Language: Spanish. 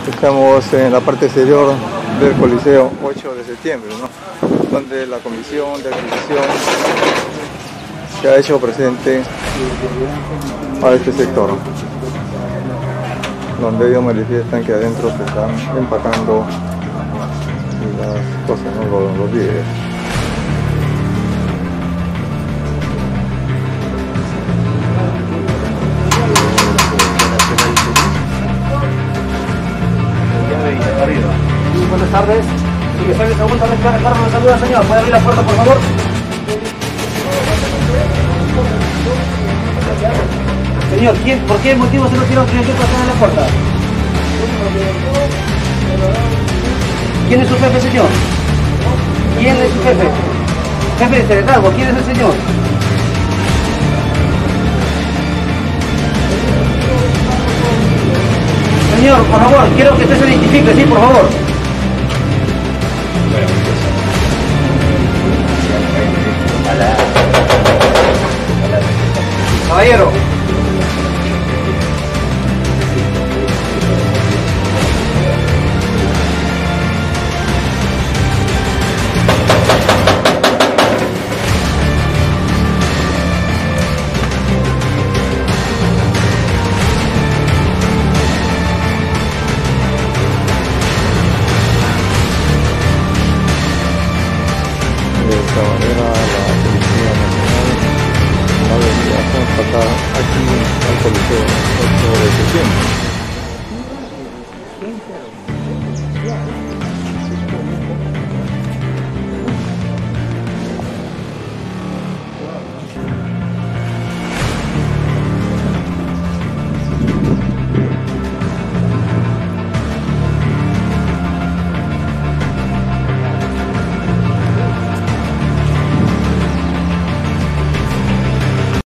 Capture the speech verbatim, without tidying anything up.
Estamos en la parte exterior del Coliseo ocho de septiembre, ¿no? Donde la Comisión de Adquisición se ha hecho presente a este sector, donde ellos manifiestan que adentro se están empacando las cosas, ¿no? los, los víveres. Buenas tardes. Si soy el segundo vez que Carlos me saluda, señor. ¿Puede abrir la puerta, por favor? Señor, ¿quién, ¿por qué motivo se lo quiero que pasar en la puerta? ¿Quién es su jefe, señor? ¿Quién es su jefe? Jefe de Teletrago, ¿quién es el señor? Señor, por favor, quiero que usted se identifique, sí, por favor. Caballero. De esta manera la Policía Nacional ha venido a constatar aquí al Coliseo ocho de septiembre.